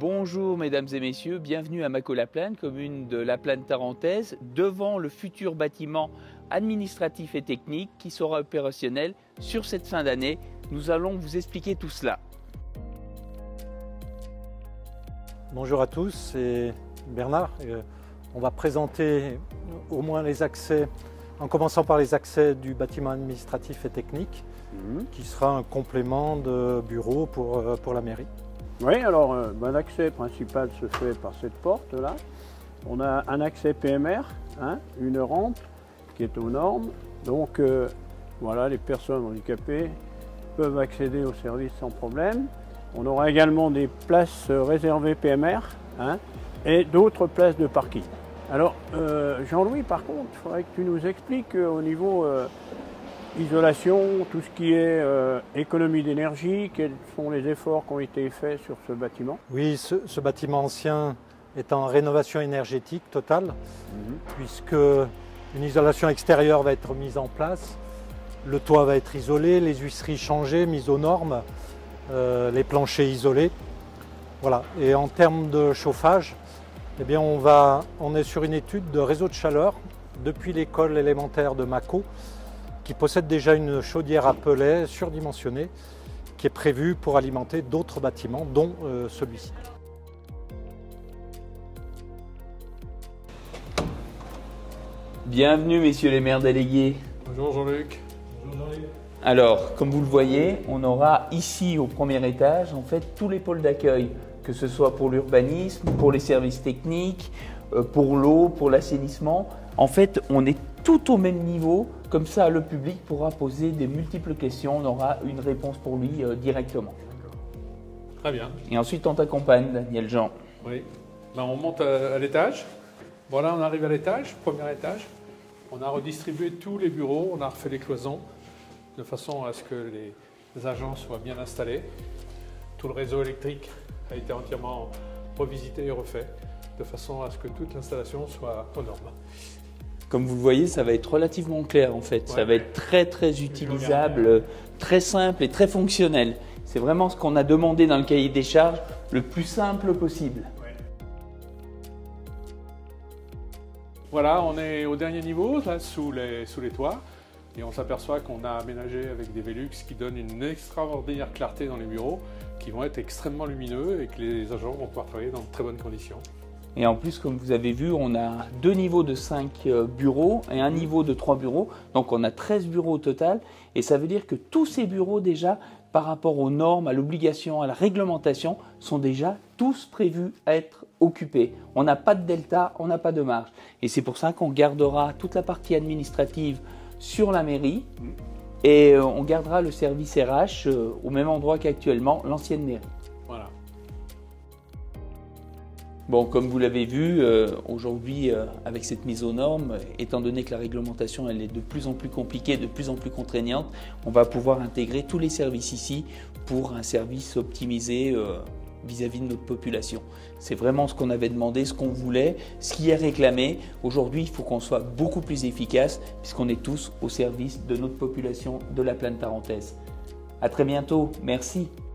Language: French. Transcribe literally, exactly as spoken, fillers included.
Bonjour mesdames et messieurs, bienvenue à Mâcon-la-Plaine, commune de la Plaine tarentaise, devant le futur bâtiment administratif et technique qui sera opérationnel sur cette fin d'année. Nous allons vous expliquer tout cela. Bonjour à tous, c'est Bernard. On va présenter au moins les accès, en commençant par les accès du bâtiment administratif et technique, mmh. qui sera un complément de bureau pour, pour la mairie. Oui, alors euh, ben, l'accès principal se fait par cette porte-là. On a un accès P M R, hein, une rampe qui est aux normes. Donc euh, voilà, les personnes handicapées peuvent accéder au service sans problème. On aura également des places réservées P M R, hein, et d'autres places de parking. Alors euh, Jean-Louis, par contre, il faudrait que tu nous expliques euh, au niveau euh, isolation, tout ce qui est euh, économie d'énergie, quels sont les efforts qui ont été faits sur ce bâtiment? Oui, ce, ce bâtiment ancien est en rénovation énergétique totale, mmh. puisque une isolation extérieure va être mise en place, le toit va être isolé, les huisseries changées, mises aux normes, euh, les planchers isolés. Voilà. Et en termes de chauffage, eh bien on, va, on est sur une étude de réseau de chaleur depuis l'école élémentaire de Mâcon, qui possède déjà une chaudière à pellets surdimensionnée qui est prévue pour alimenter d'autres bâtiments, dont euh, celui-ci. Bienvenue messieurs les maires délégués. Bonjour Jean-Luc. Bonjour Jean-Luc. Alors, comme vous le voyez, on aura ici au premier étage en fait tous les pôles d'accueil, que ce soit pour l'urbanisme, pour les services techniques, pour l'eau, pour l'assainissement. En fait, on est tout au même niveau, comme ça le public pourra poser des multiples questions, on aura une réponse pour lui euh, directement. Très bien. Et ensuite on t'accompagne, Daniel Jean. Oui, ben, on monte à, à l'étage. Voilà, on arrive à l'étage, premier étage. On a redistribué tous les bureaux, on a refait les cloisons, de façon à ce que les, les agents soient bien installés. Tout le réseau électrique a été entièrement revisité et refait, de façon à ce que toute l'installation soit aux normes. Comme vous le voyez, ça va être relativement clair en fait. Ouais, ça va être très très utilisable, très simple et très fonctionnel. C'est vraiment ce qu'on a demandé dans le cahier des charges, le plus simple possible. Ouais. Voilà, on est au dernier niveau, là, sous les, sous les toits. Et on s'aperçoit qu'on a aménagé avec des Velux qui donnent une extraordinaire clarté dans les bureaux, qui vont être extrêmement lumineux et que les agents vont pouvoir travailler dans de très bonnes conditions. Et en plus, comme vous avez vu, on a deux niveaux de cinq bureaux et un niveau de trois bureaux. Donc on a treize bureaux au total. Et ça veut dire que tous ces bureaux déjà, par rapport aux normes, à l'obligation, à la réglementation, sont déjà tous prévus à être occupés. On n'a pas de delta, on n'a pas de marge. Et c'est pour ça qu'on gardera toute la partie administrative sur la mairie. Et on gardera le service R H au même endroit qu'actuellement, l'ancienne mairie. Voilà. Bon, comme vous l'avez vu, euh, aujourd'hui, euh, avec cette mise aux normes, étant donné que la réglementation elle est de plus en plus compliquée, de plus en plus contraignante, on va pouvoir intégrer tous les services ici pour un service optimisé euh, vis-à-vis de notre population. C'est vraiment ce qu'on avait demandé, ce qu'on voulait, ce qui est réclamé. Aujourd'hui, il faut qu'on soit beaucoup plus efficace puisqu'on est tous au service de notre population de la Plaine tarentaise. À très bientôt, merci.